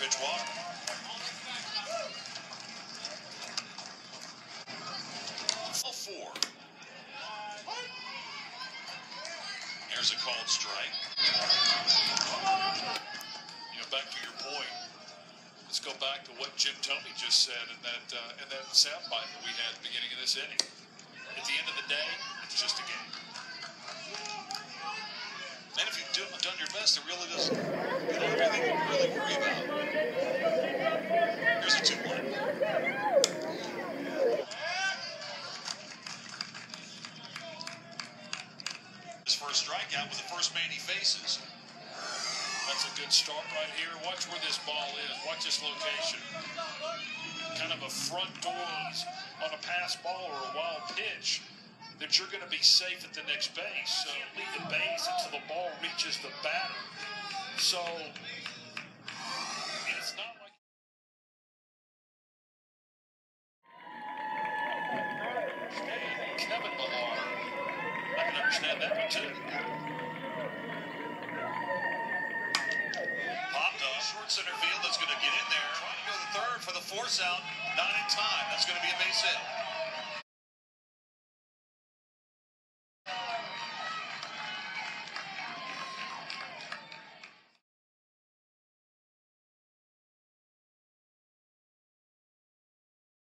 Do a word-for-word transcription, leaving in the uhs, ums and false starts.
pitch walk. Four. Here's a called strike. You know, back to your point. Let's go back to what Jim Thome just said in that uh, in that soundbite that we had at the beginning of this inning. At the end of the day, it's just a game. And if you've do, done your best, it really doesn't you don't have anything to really worry about. Here's a two one. His first strikeout with the first man he faces. That's a good start right here. Watch where this ball is. Watch this location. Kind of a front doors on a pass ball or a wild pitch that you're going to be safe at the next base. So leave the base until the ball reaches the batter. So it's not like Kevin Millar. I can understand that one too. Popped up, short center field. That's going to get in there. Trying to go to the third for the force out. Not in time. That's going to be a base hit.